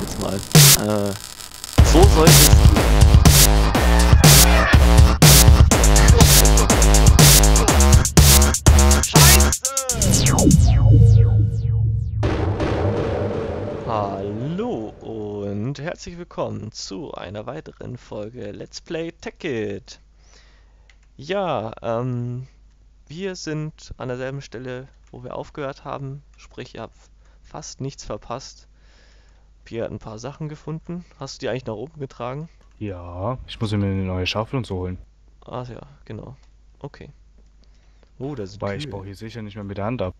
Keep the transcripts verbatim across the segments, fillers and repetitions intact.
jetzt mal. Äh, so sollte es Hallo und herzlich willkommen zu einer weiteren Folge Let's Play Tekkit. Ja, ähm, wir sind an derselben Stelle, wo wir aufgehört haben, sprich, ihr habt fast nichts verpasst. Pierre hat ein paar Sachen gefunden. Hast du die eigentlich nach oben getragen? Ja, ich muss mir eine neue Schaufel und so holen. Ach ja, genau. Okay. Oh, das ist Weil ich kühl. baue hier sicher nicht mehr mit der Hand ab.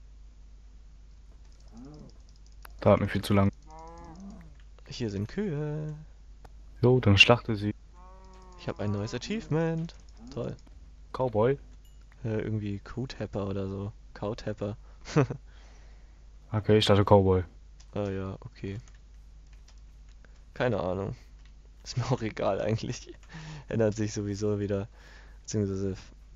Dauert mir viel zu lang. Hier sind Kühe. Jo, dann schlachte sie. Ich habe ein neues Achievement. Toll. Cowboy. Äh, irgendwie Kuhtapper oder so. Cowtapper. Okay, ich dachte Cowboy. Ah ja, okay. Keine Ahnung. Ist mir auch egal eigentlich. Ändert sich sowieso wieder. Beziehungsweise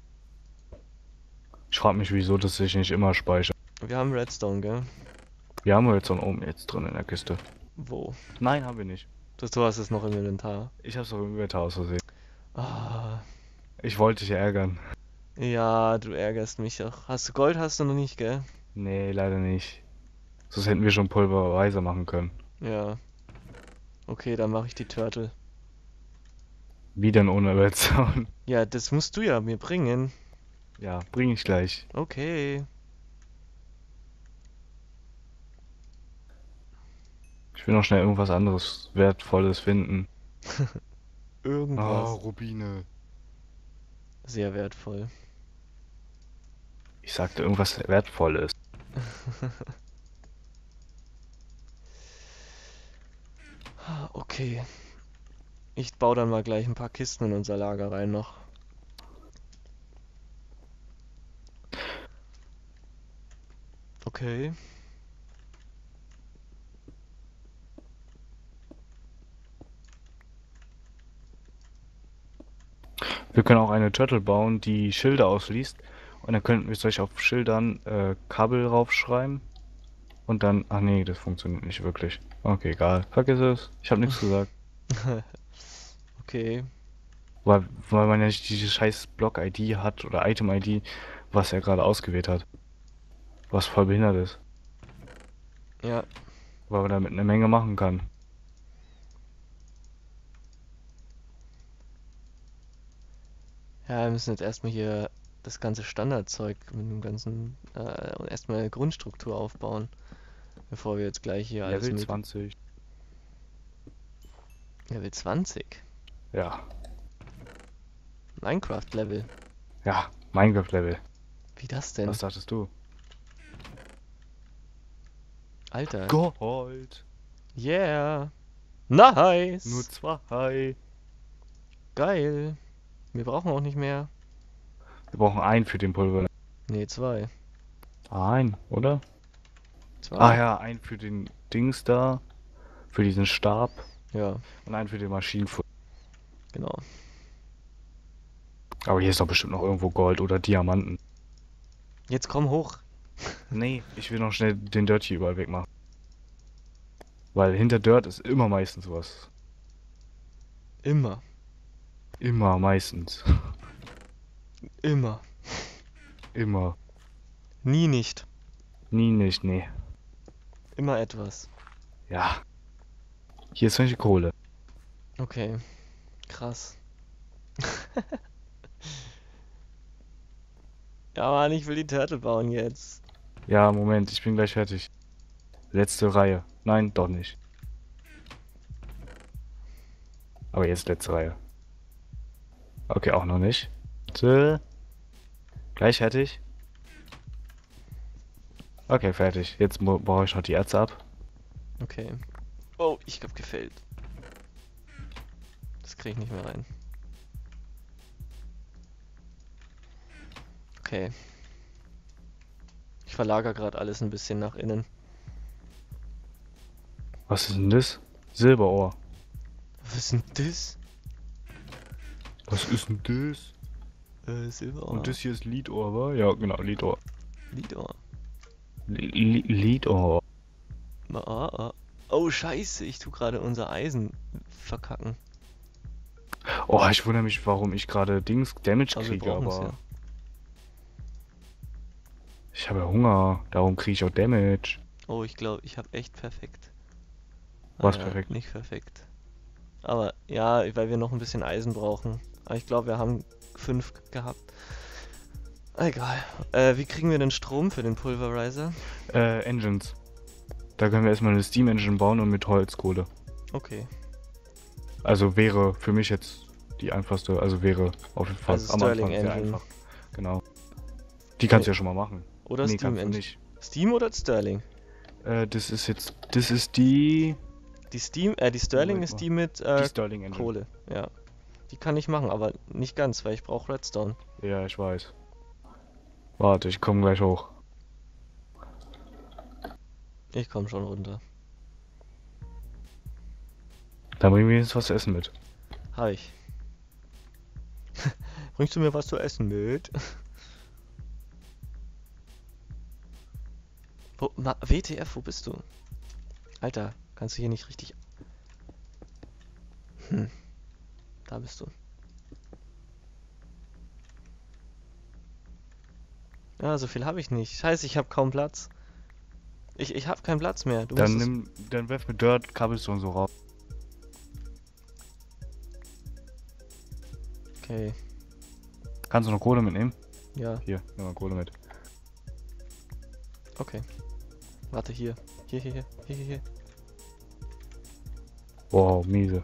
Ich frage mich, wieso das sich nicht immer speichert. wir haben Redstone, gell? Wir haben jetzt so einen oben jetzt drin in der Kiste. Wo? Nein, haben wir nicht. Das, du hast es noch im Inventar. Ich hab's doch im Inventar aus Versehen. Ah, Ich wollte dich ärgern. ja, du ärgerst mich auch. Hast du Gold? Hast du noch nicht, gell? Nee, leider nicht. Sonst hätten wir schon Pulverweise machen können. Ja. Okay, dann mache ich die Turtle. Wie denn ohne Redstone? Ja, das musst du ja mir bringen. Ja, bring ich gleich. Okay. Ich will noch schnell irgendwas anderes Wertvolles finden. Irgendwas. Oh, Rubine. Sehr wertvoll. Ich sagte irgendwas Wertvolles. Okay. Ich baue dann mal gleich ein paar Kisten in unser Lager rein noch. Okay. Wir können auch eine Turtle bauen, die Schilder ausliest. Und dann könnten wir solch auf Schildern äh, Kabel raufschreiben. Und dann... Ach nee, das funktioniert nicht wirklich. Okay, egal. Vergiss es. Ich habe nichts gesagt. Okay. Weil, weil man ja nicht diese scheiß Block-I D hat oder Item-I D, was er gerade ausgewählt hat. Was voll behindert ist. Ja. Weil man damit eine Menge machen kann. Ja, wir müssen jetzt erstmal hier das ganze Standardzeug mit dem ganzen äh, erstmal eine Grundstruktur aufbauen, bevor wir jetzt gleich hier alles Level mit zwanzig. Level zwanzig. Ja. Minecraft Level. Ja, Minecraft-Level. Wie das denn? Was dachtest du? Alter. Gold. Yeah. Nice. Nur zwei. Geil. Wir brauchen auch nicht mehr. Wir brauchen einen für den Pulver. Nee, zwei. Ein, oder? Zwei. Ah ja, ein für den Dings da, für diesen Stab Ja, und einen für den Maschinenfutter. genau. Aber hier ist doch bestimmt noch irgendwo Gold oder Diamanten. Jetzt komm hoch. Nee, ich will noch schnell den Dirt hier überall wegmachen. Weil hinter Dirt ist immer meistens was. Immer. Immer meistens. Immer. Immer. Nie nicht. Nie nicht, nee. Immer etwas. Ja. Hier ist solche Kohle. Okay. Krass. Ja, Mann, ich will die Turtle bauen jetzt. Ja, Moment, ich bin gleich fertig. Letzte Reihe. Nein, doch nicht. Aber jetzt letzte Reihe. Okay, auch noch nicht. So. Gleich fertig. Okay, fertig. Jetzt baue ich noch die Erze ab. Okay. Oh, ich hab gefällt. Das krieg ich nicht mehr rein. Okay. Ich verlagere gerade alles ein bisschen nach innen. Was ist denn das? Silberohr. Was ist denn das? Was ist denn das? Äh, Silberohr. Und das hier ist Lidohr, wa? Ja, genau, Lidohr. Lidohr. Li- Li- Lidohr. Ah, ah, Oh, scheiße, ich tu gerade unser Eisen verkacken. Oh, ich wundere mich, warum ich gerade Dings Damage Aber wir kriege, brauchen es ja. aber ich habe ja Hunger, darum kriege ich auch Damage. Oh, ich glaube, ich habe echt perfekt. Was Naja, perfekt. nicht perfekt. Aber ja, weil wir noch ein bisschen Eisen brauchen. Aber ich glaube, wir haben fünf gehabt. Egal. Äh, wie kriegen wir denn Strom für den Pulverizer? Äh, Engines. Da können wir erstmal eine Steam Engine bauen und mit Holzkohle. Okay. Also wäre für mich jetzt die einfachste, also wäre auf jeden Fall Also am Stirling Anfang sehr Engine. einfach. Genau. Die kannst du Nee. ja schon mal machen. Oder Nee, Steam kannst du Engine. nicht. Steam oder Stirling? Äh, das ist jetzt, das ist die, Die Steam, äh, die Stirling Moment ist mal. die mit die äh, Stirling Engine. Kohle. Ja. Die kann ich machen, aber nicht ganz, weil ich brauche Redstone. Ja, ich weiß. Warte, ich komme gleich hoch. Ich komme schon runter. Dann bringen wir jetzt was zu essen mit. Hab ich. Bringst du mir was zu essen mit? Wo, na, W T F, wo bist du? Alter, kannst du hier nicht richtig... Hm, da bist du. Ja, so viel habe ich nicht. Scheiße, ich habe kaum Platz. Ich, ich habe keinen Platz mehr. Du Dann musst es... nimm, dann werf mit Dirt Cobblestone so raus. Okay, Kannst du noch Kohle mitnehmen? ja, Hier, nimm mal Kohle mit. okay. Warte, hier. Hier, hier, hier, hier, hier, hier. Wow, miese.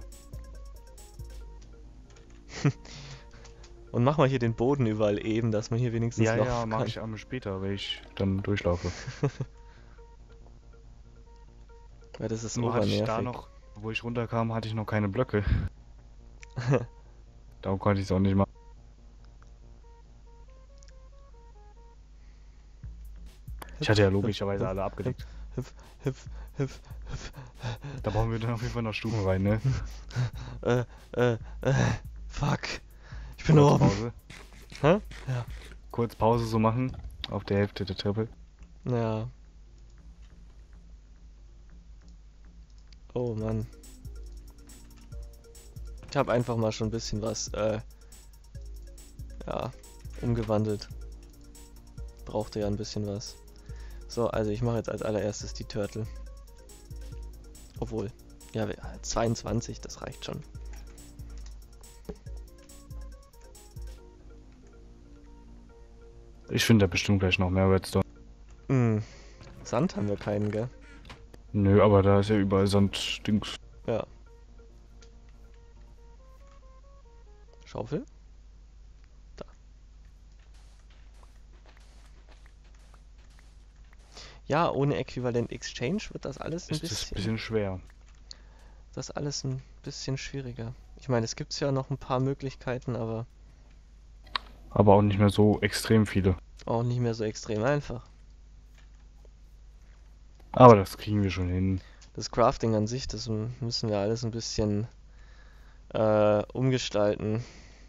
Und mach mal hier den Boden überall eben, dass man hier wenigstens Ja, laufen ja, kann. mache ich einmal später, wenn ich dann durchlaufe. Weil das ist Nur hatte ich da obernervig. noch, wo ich runterkam, hatte ich noch keine Blöcke. Darum konnte ich es auch nicht machen. Ich hatte ja logischerweise alle abgedeckt. Hüpf, hüpf, hüpf, hüpf. Da bauen wir dann auf jeden Fall noch Stufen rein, ne? Äh, äh, äh, fuck. Ich bin Kurz oben. Pause. Hä? Ja. Kurz Pause so machen. Auf der Hälfte der Treppe. Ja. Oh Mann. Ich habe einfach mal schon ein bisschen was, äh, ja, umgewandelt. Brauchte ja ein bisschen was. So, also ich mache jetzt als allererstes die Turtle. Obwohl, ja, wir- zweiundzwanzig, das reicht schon. Ich finde da bestimmt gleich noch mehr Redstone. Hm, Sand haben wir keinen, gell? Nö, aber da ist ja überall Sand, Dings. Ja. Schaufel? Da. Ja, ohne Äquivalent Exchange wird das alles ein Ist das ein bisschen, bisschen schwer. das alles ein bisschen schwieriger. Ich meine, es gibt ja noch ein paar Möglichkeiten, aber Aber auch nicht mehr so extrem viele. auch nicht mehr so extrem einfach. Aber das kriegen wir schon hin. Das Crafting an sich, das m- müssen wir alles ein bisschen äh, umgestalten.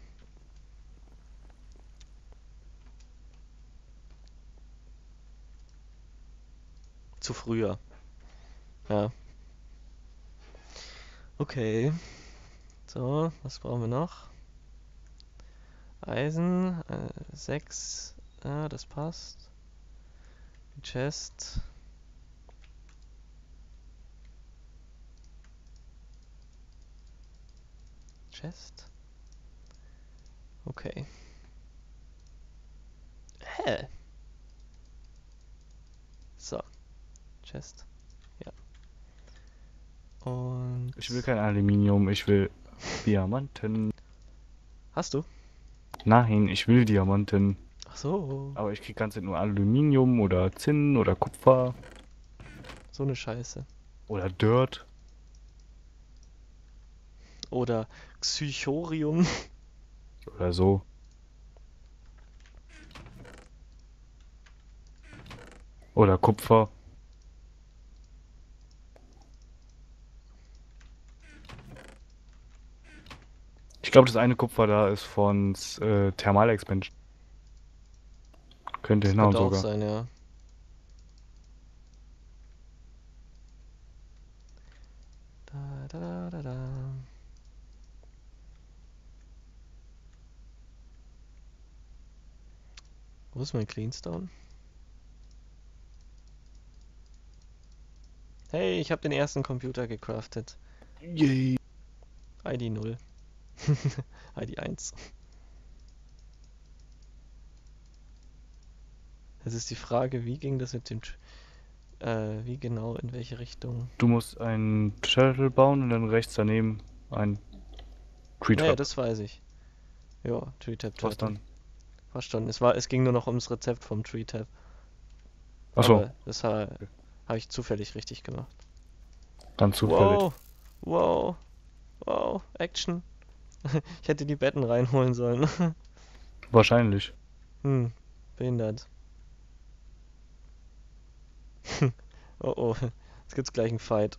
Zu früher. Ja. Okay. So, was brauchen wir noch? Eisen, äh, sechs. Ja, das passt. Die Chest. Chest. Okay. Hä? So. Chest. Ja. Und. Ich will kein Aluminium, ich will Diamanten. Hast du? Nein, ich will Diamanten. Ach so. Aber ich krieg ganz nur Aluminium oder Zinn oder Kupfer So eine Scheiße. oder Dirt. Oder Psychorium. Oder so. Oder Kupfer. Ich glaube, das eine Kupfer da ist von äh, Thermal Expansion. Könnte Das hinhauen könnte auch sogar. sein, ja. Da, da, da. Wo ist mein Cleanstone? Hey, ich habe den ersten Computer gecraftet. Yay. I D null. I D eins. Es ist die Frage, wie ging das mit dem... Tr- Äh, wie genau, in welche Richtung? Du musst einen Turtle bauen und dann rechts daneben ein Tree Ja, ja, Trap. das weiß ich. Ja, Tree Tap Was Turtle. dann? Verstanden. Es war, es ging nur noch ums Rezept vom Tree Tap. Achso, Aber das habe ich zufällig richtig gemacht. dann zufällig. Wow, wow, wow, Action. Ich hätte die Betten reinholen sollen. Wahrscheinlich. Hm, behindert. Oh oh, jetzt gibt's gleich einen Fight.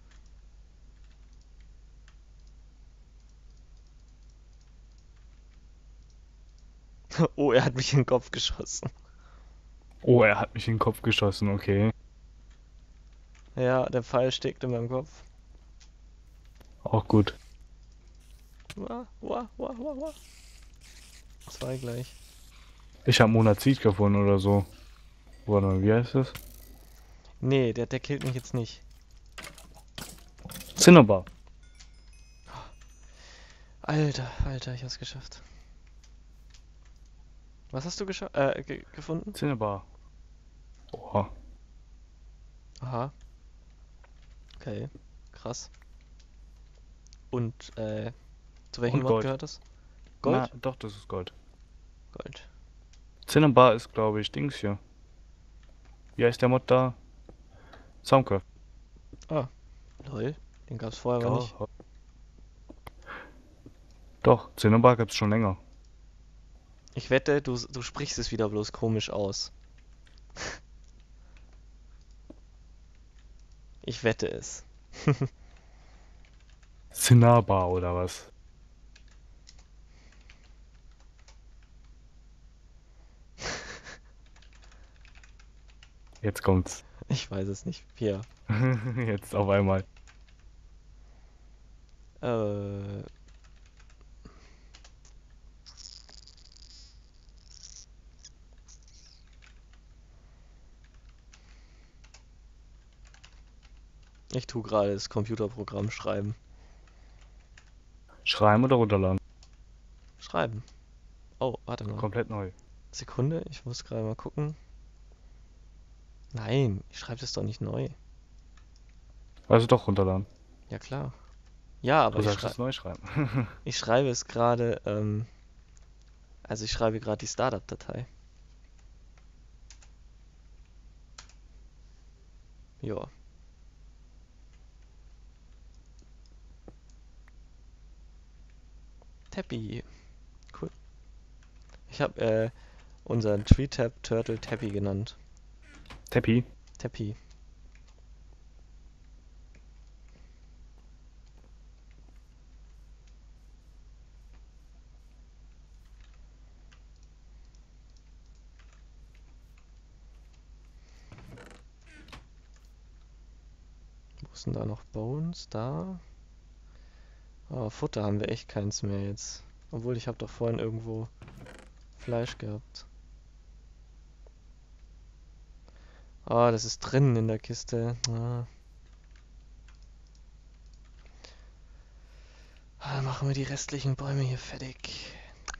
Oh, er hat mich in den Kopf geschossen. Oh, er hat mich in den Kopf geschossen, okay. Ja, der Pfeil steckt in meinem Kopf. Auch gut. Wah, wah, wah, wah, wah. Zwei gleich. Ich habe Monazit gefunden oder so. Warte mal, wie heißt das? Nee, der, der killt mich jetzt nicht. Cinnabar. Alter, Alter, ich hab's geschafft. Was hast du gescha äh, ge gefunden? Cinnabar. Oha. Aha, okay, krass. Und, äh, zu welchem Und Mod Gold. gehört das? Na, Gold? doch, das ist Gold. Gold. Cinnabar ist, glaube ich, Dings hier. Wie heißt der Mod da? Soundcraft. Ah, lol. Den gab's vorher aber nicht. Ja, doch, Cinnabar gibt's schon länger. Ich wette, du, du sprichst es wieder bloß komisch aus. Ich wette es. Cinnabar oder was? Jetzt kommt's. Ich weiß es nicht. Hier. Jetzt auf einmal. Äh. Ich tue gerade das Computerprogramm schreiben. Schreiben oder runterladen? Schreiben. Oh, warte mal. Komplett neu. Sekunde, ich muss gerade mal gucken. Nein, ich schreibe das doch nicht neu. Also doch runterladen. Ja klar. Ja, aber Du ich sagst schrei es neu schreiben. ich schreibe es gerade, ähm, also ich schreibe gerade die Startup-Datei. Ja. Tappy. Cool. Ich habe äh, unseren TreeTap Turtle Tappy genannt. Teppi. Tappy. Wo ist denn da noch Bones? Da. Oh, Futter haben wir echt keins mehr jetzt. Obwohl, ich habe doch vorhin irgendwo Fleisch gehabt. Ah, das ist drinnen in der Kiste. Ah. Ah, dann machen wir die restlichen Bäume hier fertig.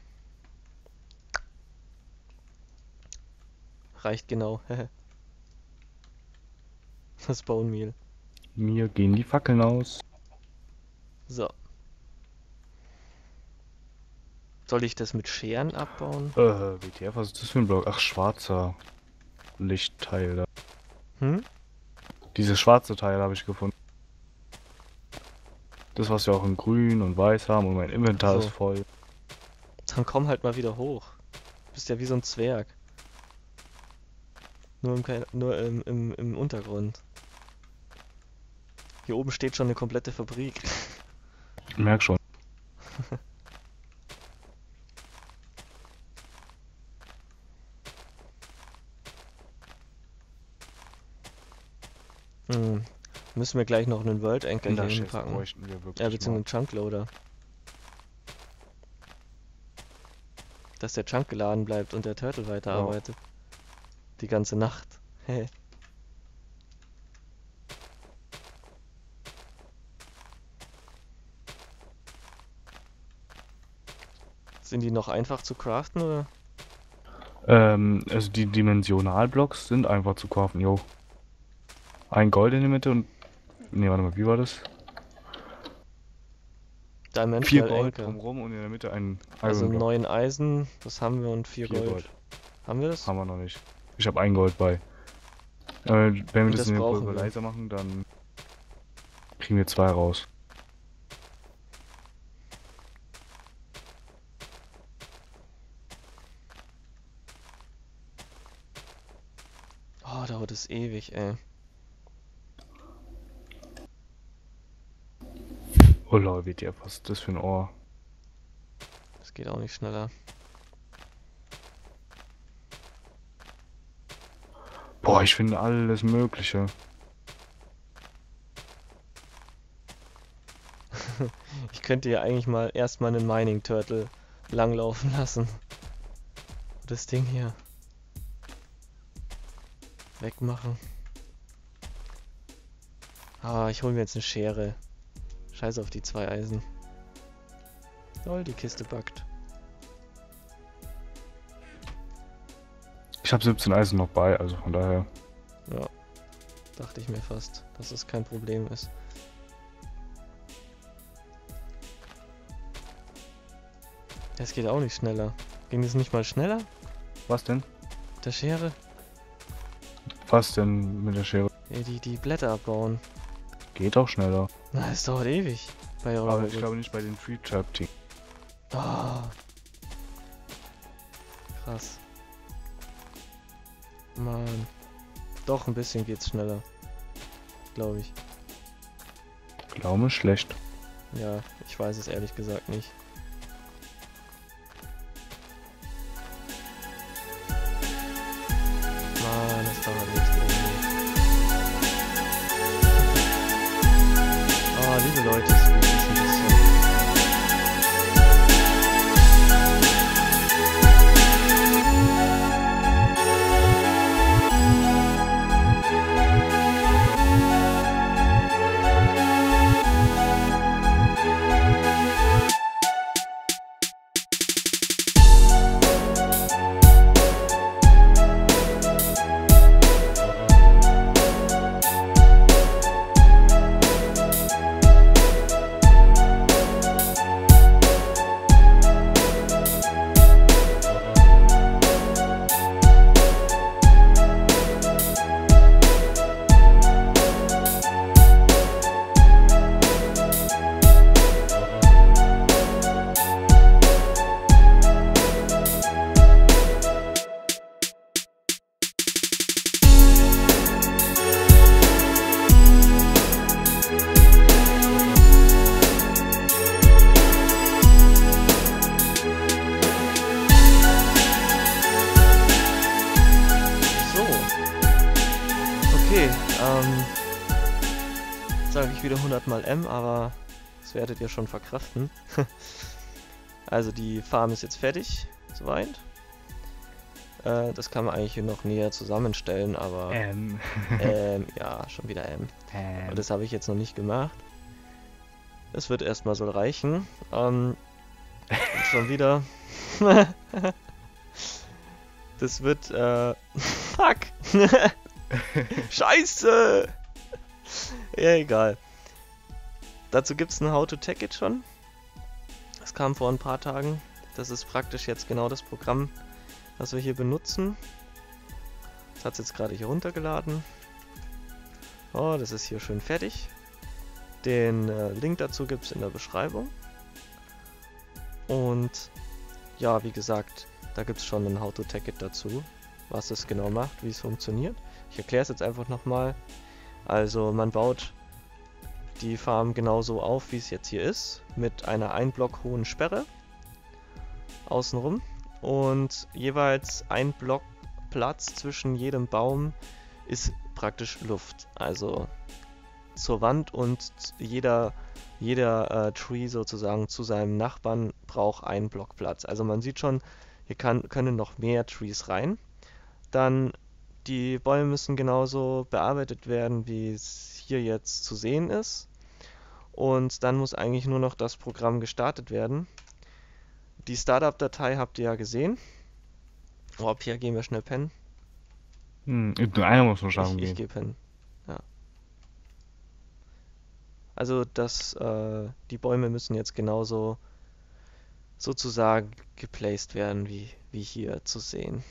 Reicht genau. Das Bone Meal. Mir gehen die Fackeln aus. So. Soll ich das mit Scheren abbauen? Äh, W T F, was ist das für ein Block? Ach, schwarzer Lichtteil da. Hm? Dieses schwarze Teil habe ich gefunden. Das, was wir auch in grün und weiß haben und mein Inventar So. ist voll. Dann komm halt mal wieder hoch. Du bist ja wie so ein Zwerg. Nur im, Kein- nur im, im, im Untergrund. Hier oben steht schon eine komplette Fabrik. Ich merk schon. Hm. Müssen wir gleich noch einen World Anchor hier Enderchest hinpacken. bräuchten wir wirklich Ja, mal. beziehungsweise einen Chunkloader. Dass der Chunk geladen bleibt und der Turtle weiterarbeitet. Die ganze Nacht. Hä? Sind die noch einfach zu craften, oder? Ähm, also die Dimensionalblocks sind einfach zu kaufen, jo. Ein Gold in der Mitte und... Ne, warte mal, wie war das? Vier Dimensional Gold Anchor. drumrum und in der Mitte ein Also Iron Block. neun Eisen, das haben wir, und vier, Vier Gold. Gold. Haben wir das? Haben wir noch nicht. Ich habe ein Gold bei. Äh, wenn wir Und das, das in den brauchen wir. Pulverizer machen, dann kriegen wir zwei raus. Oh, dauert es ewig, ey. Oh lol, W T F, was ist das für ein Ohr? Das geht auch nicht schneller. Boah, ich finde alles Mögliche. Ich könnte ja eigentlich mal erstmal einen Mining Turtle langlaufen lassen. Das Ding hier wegmachen. Ah, ich hole mir jetzt eine Schere. Scheiß auf die zwei Eisen. Lol, die Kiste backt. Ich habe siebzehn Eisen noch bei, also von daher. Ja, dachte ich mir fast, dass es kein Problem ist. Das geht auch nicht schneller. Ging es nicht mal schneller? Was denn? Der Schere? Was denn mit der Schere? Ja, die, die Blätter abbauen. Geht auch schneller. Na, es dauert ewig. Bei Aber eurer ich glaube nicht bei den Free Trap Team. Ah. Krass. Mann. Doch, ein bisschen geht's schneller. Glaube ich. Glaube schlecht. Ja, ich weiß es ehrlich gesagt nicht. Mann, das dauert echt ewig. Ah, liebe Leute, es geht jetzt ein bisschen. Ähm, sage ich wieder hundert mal M, aber das werdet ihr schon verkraften. Also die Farm ist jetzt fertig, soweit. Äh, das kann man eigentlich hier noch näher zusammenstellen, aber... Ähm. ähm, ja, schon wieder M. Ähm. Aber das habe ich jetzt noch nicht gemacht. Das wird erstmal so reichen. Ähm, und schon wieder... Das wird, äh... Fuck! Scheiße! Ja, egal. Dazu gibt es ein How to Tech It schon. Das kam vor ein paar Tagen. Das ist praktisch jetzt genau das Programm, was wir hier benutzen. Das hat es jetzt gerade hier runtergeladen. Oh, das ist hier schön fertig. Den äh, Link dazu gibt es in der Beschreibung. Und ja, wie gesagt, da gibt es schon ein How to Tech It dazu, was es genau macht, wie es funktioniert. Ich erkläre es jetzt einfach nochmal. Also man baut die Farm genauso auf, wie es jetzt hier ist, mit einer ein Block hohen Sperre außenrum und jeweils ein Block Platz zwischen jedem Baum ist praktisch Luft. Also zur Wand und jeder, jeder äh, Tree sozusagen zu seinem Nachbarn braucht einen Block Platz. Also man sieht schon, hier kann, können noch mehr Trees rein. Dann die Bäume müssen genauso bearbeitet werden, wie es hier jetzt zu sehen ist. Und dann muss eigentlich nur noch das Programm gestartet werden. Die Startup-Datei habt ihr ja gesehen. Oh, hier gehen wir schnell pennen. Hm, nur einer muss nur Ich, schlafen ich gehen. gehe pennen. Ja. Also das, äh, die Bäume müssen jetzt genauso sozusagen geplaced werden, wie, wie hier zu sehen.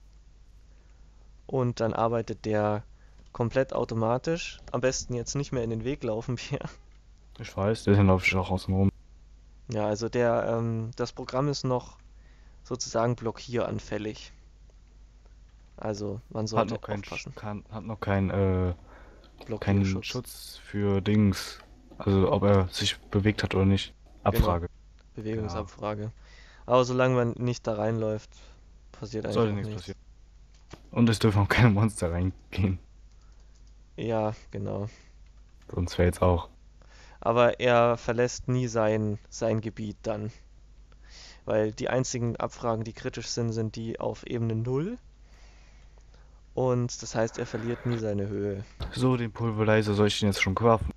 Und dann arbeitet der komplett automatisch. Am besten jetzt nicht mehr in den Weg laufen, Pierre. Ich weiß, deswegen laufe ich auch außen rum. Ja, also der, ähm, das Programm ist noch sozusagen blockieranfällig. Also man Hat sollte noch keinen Sch- aufpassen. kann, hat noch kein, äh, keinen Blockierschutz. Schutz für Dings. Also ob er sich bewegt hat oder nicht. Genau, Abfrage. Ja, Bewegungsabfrage. Aber solange man nicht da reinläuft, passiert eigentlich sollte auch nichts nichts. passieren. Und es dürfen auch keine Monster reingehen. Ja, genau. Sonst wäre jetzt auch. Aber er verlässt nie sein, sein Gebiet dann. Weil die einzigen Abfragen, die kritisch sind, sind die auf Ebene null. Und das heißt, er verliert nie seine Höhe. So, den Pulverizer soll ich den jetzt schon craften.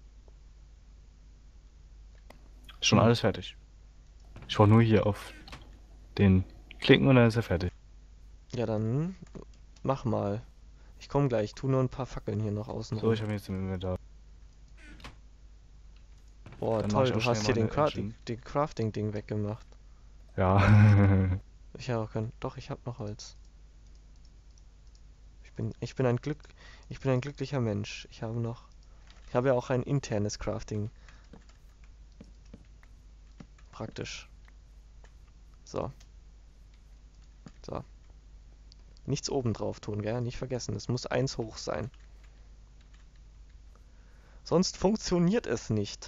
Ist schon Hm. alles fertig. Ich brauche nur hier auf den klicken und dann ist er fertig. Ja, dann mach mal. Ich komme gleich. Ich tu nur ein paar Fackeln hier noch außen So, rum. ich habe jetzt den Inventar. Boah, Dann mache toll, ich auch du schnell hast hier den, meine Cra den, Engine. den Crafting-Ding weggemacht. Ja. Ich habe auch kein... Doch, ich habe noch Holz. Ich bin, ich bin ein Glück... Ich bin ein glücklicher Mensch. Ich habe noch... Ich habe ja auch ein internes Crafting. Praktisch. So. So. Nichts oben drauf tun, gell? Nicht vergessen. Es muss eins hoch sein. Sonst funktioniert es nicht.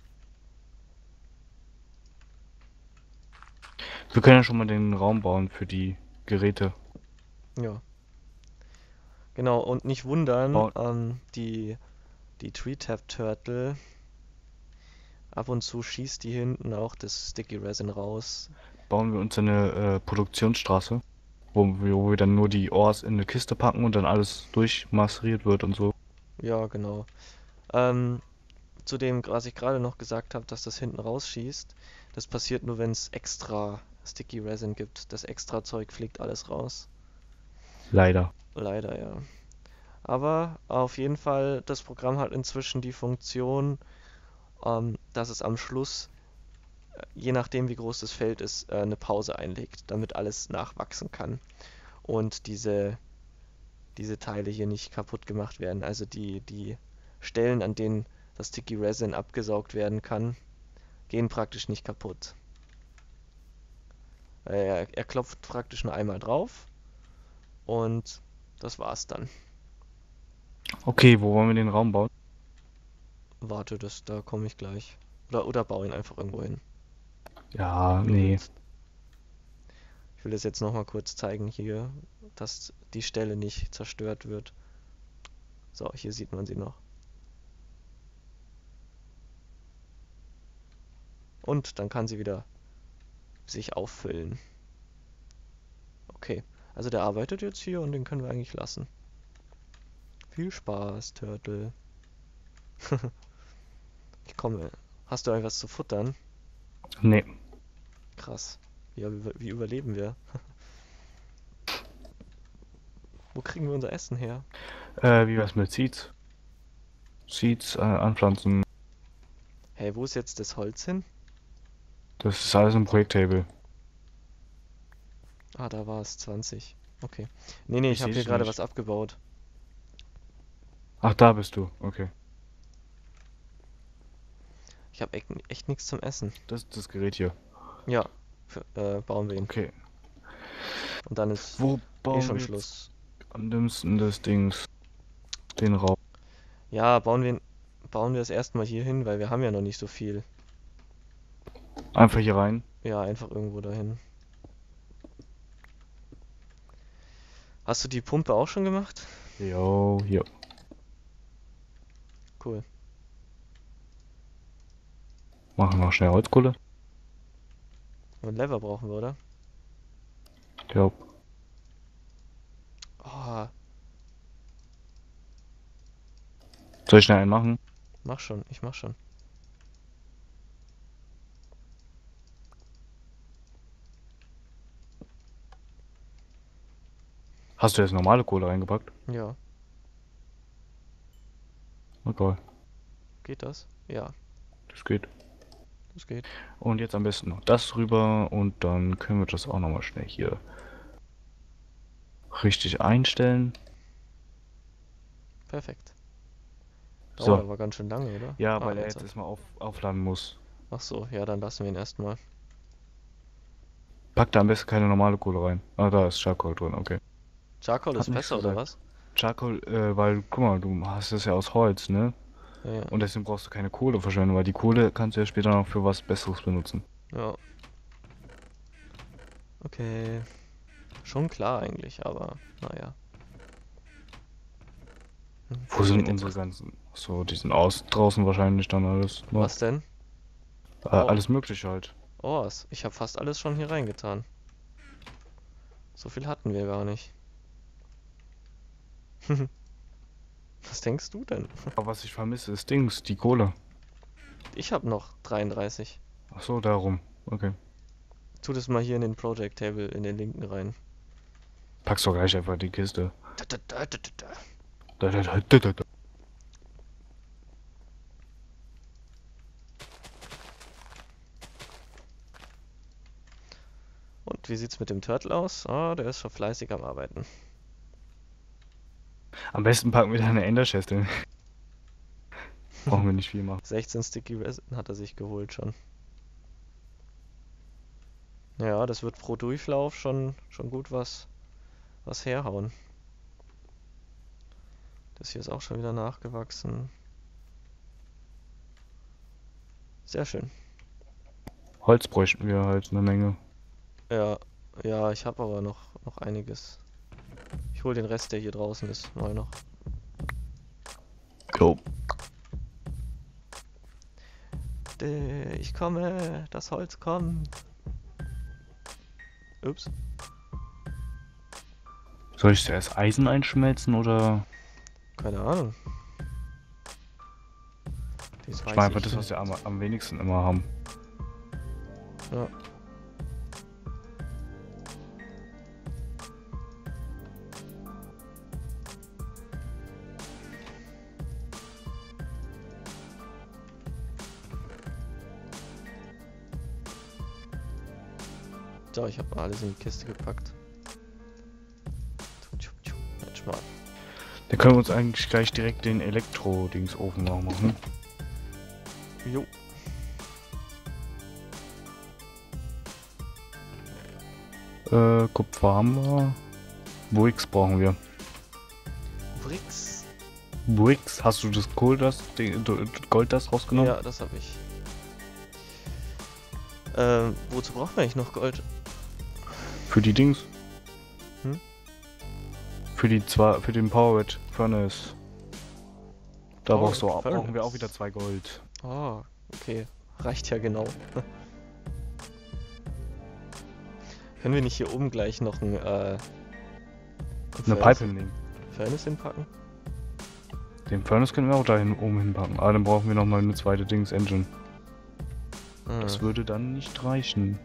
Wir können ja schon mal den Raum bauen für die Geräte. Ja. Genau, und nicht wundern, Bauen, ähm, die, die Tree-Tap Turtle, ab und zu schießt die hinten auch das Sticky Resin raus. bauen wir uns eine äh, Produktionsstraße, wo wir, wo wir dann nur die Ores in eine Kiste packen und dann alles durchmasseriert wird und so. Ja, genau. Ähm, zu dem, was ich gerade noch gesagt habe, dass das hinten rausschießt, das passiert nur, wenn es extra Sticky Resin gibt. Das extra Zeug fliegt alles raus. Leider. Leider, ja. Aber auf jeden Fall, das Programm hat inzwischen die Funktion, ähm, dass es am Schluss, je nachdem wie groß das Feld ist, äh, eine Pause einlegt, damit alles nachwachsen kann und diese, diese Teile hier nicht kaputt gemacht werden. Also die, die Stellen, an denen das Sticky Resin abgesaugt werden kann, gehen praktisch nicht kaputt. Er, er klopft praktisch nur einmal drauf und das war's dann. Okay, wo wollen wir den Raum bauen? Warte, das, da komme ich gleich. Oder, oder bau ihn einfach irgendwo hin, Ja, wie du nee. willst. Ich will das jetzt nochmal kurz zeigen hier, dass die Stelle nicht zerstört wird. So, hier sieht man sie noch. Und dann kann sie wieder sich auffüllen. Okay, also der arbeitet jetzt hier und den können wir eigentlich lassen. Viel Spaß, Turtle. Ich komme. Hast du irgendwas zu futtern? Nee. Krass. Ja, wie, wie überleben wir? Wo kriegen wir unser Essen her? Äh, wie war's mit Seeds? Seeds äh, anpflanzen. Hey, wo ist jetzt das Holz hin? Das ist alles im Projekttable. Ah, da war es zwanzig. Okay. Nee, nee, Ich ich habe sehe hier dich gerade nicht. was abgebaut. Ach, da bist du. Okay. Ich habe echt, echt nichts zum Essen. Das ist das Gerät hier. Ja, für, äh, bauen wir ihn. Okay. Und dann ist Wo eh bauen schon wir jetzt Schluss. am dümmsten des Dings? Den Raum. Ja, bauen wir, bauen wir es erstmal hier hin, weil wir haben ja noch nicht so viel. Einfach hier rein. Ja, einfach irgendwo dahin. Hast du die Pumpe auch schon gemacht? Jo, hier. Cool. Machen noch schnell Holzkohle. Und Lever brauchen wir, oder? Ja. Oh, Soll ich schnell einen machen? mach schon, ich mach schon. Hast du jetzt normale Kohle reingepackt? Ja, Okay, geht das? Ja, das geht. das geht. Und jetzt am besten noch das rüber und dann können wir das auch nochmal schnell hier richtig einstellen. Perfekt. Dauert So. aber ganz schön lange, oder? Ja, Ah, weil er jetzt jetzt hat- erstmal auf, aufladen muss. Ach so, ja, dann lassen wir ihn erstmal. Pack da am besten keine normale Kohle rein. Ah, da ist Charcoal drin, okay. Charcoal Hat ist nichts besser, oder gesagt. was? Charcoal, äh, weil, guck mal, du hast es ja aus Holz, ne? Ja, ja. Und deswegen brauchst du keine Kohle verschwenden, weil die Kohle kannst du ja später noch für was Besseres benutzen. Ja. Okay. Schon klar eigentlich, aber naja. Hm, Wo sind jetzt- unsere ganzen... So, die sind aus draußen wahrscheinlich dann alles. noch. Was denn? Äh, Oh. Alles mögliche halt. Oh, es- ich habe fast alles schon hier reingetan. So viel hatten wir gar nicht. Was denkst du denn? Aber was ich vermisse, ist Dings, die Kohle. Ich habe noch dreiunddreißig. Ach so, darum. Okay. Tu das mal hier in den Project Table in den linken rein. Packst doch gleich einfach die Kiste. Da, da, da, da, da, da. Da, da, da, da, da, da. Und wie sieht's mit dem Turtle aus? Ah, der ist schon fleißig am Arbeiten. Am besten packen wir da eine Ender Chest hin. Brauchen wir nicht viel machen. sechzehn Sticky Resin hat er sich geholt schon. Ja, das wird pro Durchlauf schon, schon gut was, was herhauen. Das hier ist auch schon wieder nachgewachsen. Sehr schön. Holz bräuchten wir halt eine Menge. Ja, ja, ich habe aber noch, noch einiges. Ich hole den Rest, der hier draußen ist, mal noch. Go. Äh, Ich komme, das Holz kommt. Ups. Soll ich zuerst Eisen einschmelzen oder? Keine Ahnung. Das Ich weiß meine einfach ich das, was nicht. wir am, am wenigsten immer haben. Ja. So, ich habe alles in die Kiste gepackt. Jetzt mal. Da können wir uns eigentlich gleich direkt den Elektro-Dingsofen noch machen. Jo. Äh, Kupfer haben wir. Bricks brauchen wir. Bricks. Bricks, hast du das Kohl, das, den, Gold, das rausgenommen? Ja, das habe ich. Ähm, wozu brauchen wir eigentlich noch Gold? Für die Dings. Hm? Für die zwei, für den Power Red Furnace. Da Power brauchst du, Red brauchen wir auch Furnace. wieder zwei Gold. Oh, okay. Reicht ja genau. Können wir nicht hier oben gleich noch ein, äh, ein Eine Furnace- Pipe hinlegen. Furnace hinpacken? Den Furnace können wir auch da hin, oben hinpacken. Aber dann brauchen wir nochmal eine zweite Dings Engine. Ah, Das würde dann nicht reichen.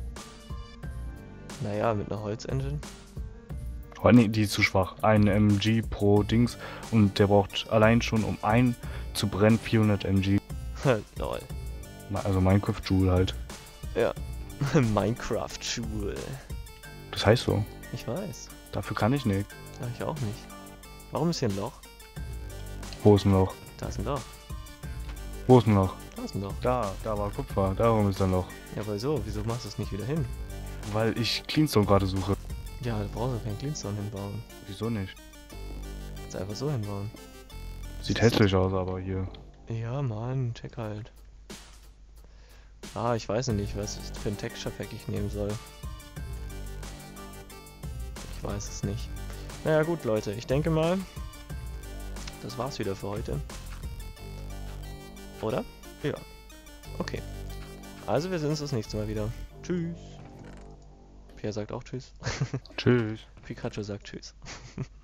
naja, mit einer Holzengine. Oh nee, die ist zu schwach. Ein M G pro Dings und der braucht allein schon um ein zu brennen vierhundert M G. Lol. Also Minecraft Joule halt. Ja. Minecraft Joule. Das heißt so. Ich weiß. Dafür kann ich nicht. Ja, ich auch nicht. Warum ist hier ein Loch? Wo ist ein Loch? Da ist ein Loch. Wo ist ein Loch? Da ist ein Loch. Da, da war Kupfer. Darum ist ein Loch. Ja, aber so, wieso machst du es nicht wieder hin? Weil ich Cleanstone gerade suche. Ja, du brauchst ja keinen Cleanstone hinbauen. Wieso nicht? Kannst einfach so hinbauen. Sieht hässlich aus, aber hier. Ja, Mann, check halt. Ah, ich weiß nicht, was für ein Texture Pack ich nehmen soll. Ich weiß es nicht. Naja, gut, Leute, ich denke mal, das war's wieder für heute. Oder? Ja. Okay. Also wir sehen uns das nächste Mal wieder. Tschüss. Pierre sagt auch Tschüss. Tschüss. Pikachu sagt Tschüss.